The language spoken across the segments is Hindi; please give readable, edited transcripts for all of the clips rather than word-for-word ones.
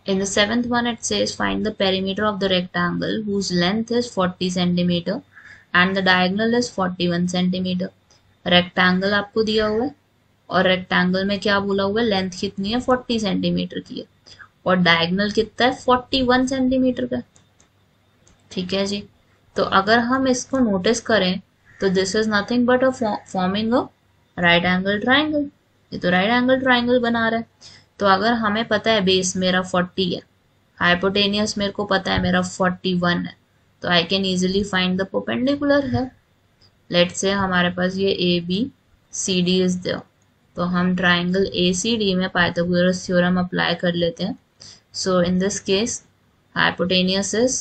In the seventh one, it says find the perimeter of the rectangle whose length is 40 centimeter and the diagonal is 41 centimeter. Rectangle आपको दिया हुआ है और रेक्टेंगल में क्या बोला हुआ है, लेंथ कितनी है 40 सेंटीमीटर की है और डायगोनल कितना है 41 सेंटीमीटर का। ठीक है जी, तो अगर हम इसको नोटिस करें तो this is nothing but a forming a right angle triangle. ये तो राइट एंगल ट्राइंगल बना रहा है। तो अगर हमें पता है बेस मेरा 40 है, हाइपोटेनियस मेरे को पता है मेरा 41 है, तो I can easily find the perpendicular है। लेट्स से हमारे पास ये A B C D is there, तो हम ट्राइंगल ए सी डी में पाइथागोरस थ्योरम अप्लाई कर लेते हैं। So in this case hypotenuse is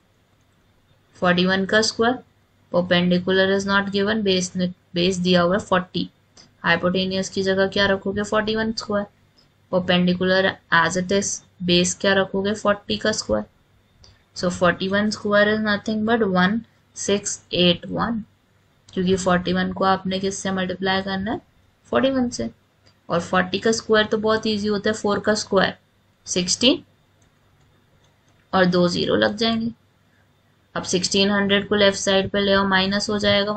41 का square, perpendicular is not given, base दिया हुआ है 40, हाइपोटेनियस की जगह क्या रखोगे 41 square, perpendicular as it is, base क्या रखोगे 40 का square. So 41 square is nothing but 1681, क्योंकि 41 को आपने किससे मल्टीप्लाई करना है 41 से, और 40 का स्क्वायर तो बहुत इजी होता है, 4 का स्क्वायर 16 और 2 0 लग जाएंगे। अब 1600 को लेफ्ट साइड पे ले आओ, माइनस हो जाएगा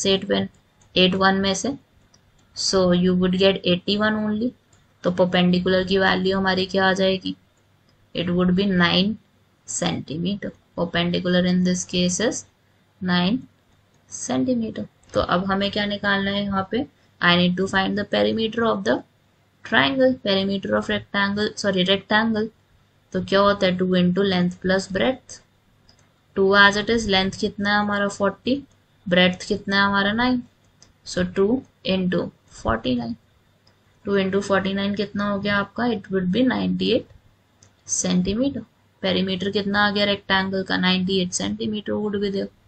16881 में से, so you would get 81 only. तो परपेंडिकुलर की वैल्यू हमारी क्या आ जाएगी, it would be 9 centimetre. Perpendicular in this case is 9 centimetre. तो अब हमें क्या निकालना है यहाँ पे, I need to find the perimeter of the triangle, perimeter of rectangle, sorry rectangle. तो क्या होता है 2 into length plus breadth, 2 as it is, length कितना है हमारा 40, ब्रेड्थ कितना है हमारा 9, सो 2 इंटू 49, 2 इंटू 49 कितना हो गया आपका, it would be 98 centimetre. Perimeter कितना आ गया रेक्टेंगल का 98 सेंटीमीटर वुड बी देयर।